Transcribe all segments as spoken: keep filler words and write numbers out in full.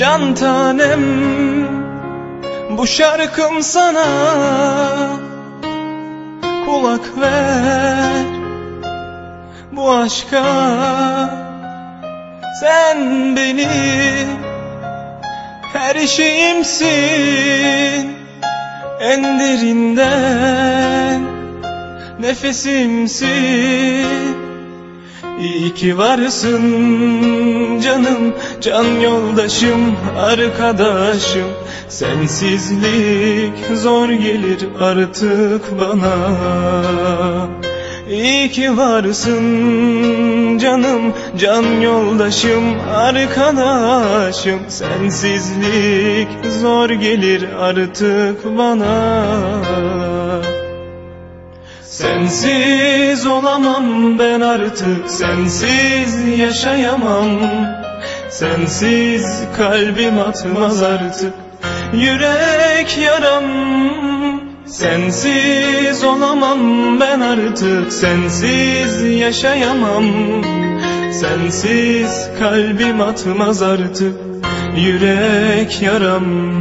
Can tanem, bu şarkım sana, kulak ver bu aşka. Sen benim her şeyimsin, en derinden nefesimsin. İyi ki varsın canım, can yoldaşım, arkadaşım. Sensizlik zor gelir artık bana. İyi ki varsın canım, can yoldaşım, arkadaşım. Sensizlik zor gelir artık bana. Sensiz olamam ben artık, sensiz yaşayamam. Sensiz kalbim atmaz artık yürek yaram. Sensiz olamam ben artık, sensiz yaşayamam. Sensiz kalbim atmaz artık yürek yaram.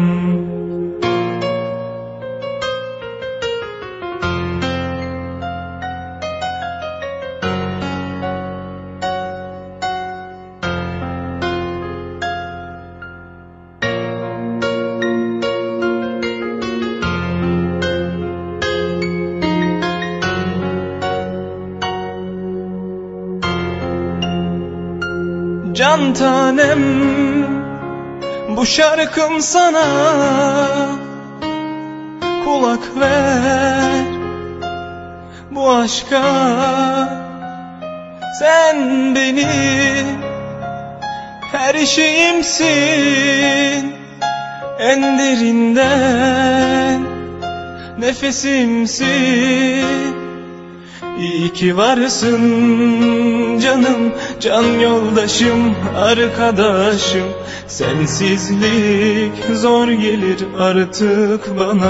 Can tanem, bu şarkım sana, kulak ver bu aşka. Sen benim her şeyimsin, en derinden nefesimsin. İyi ki varsın canım, can yoldaşım, arkadaşım. Sensizlik zor gelir artık bana.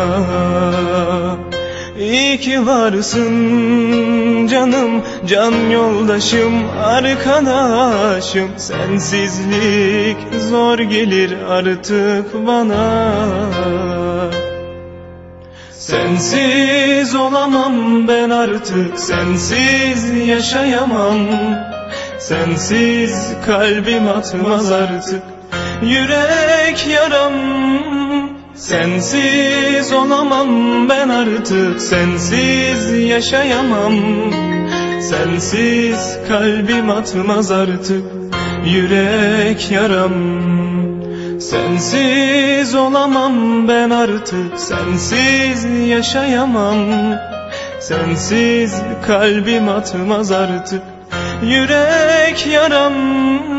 İyi ki varsın canım, can yoldaşım, arkadaşım. Sensizlik zor gelir artık bana. Sensiz olamam ben artık, sensiz yaşayamam. Sensiz kalbim atmaz artık yürek yaram. Sensiz olamam ben artık, sensiz yaşayamam. Sensiz kalbim atmaz artık yürek yaram. Sensiz olamam ben artık, sensiz yaşayamam. Sensiz kalbim atmaz artık yürek yaram.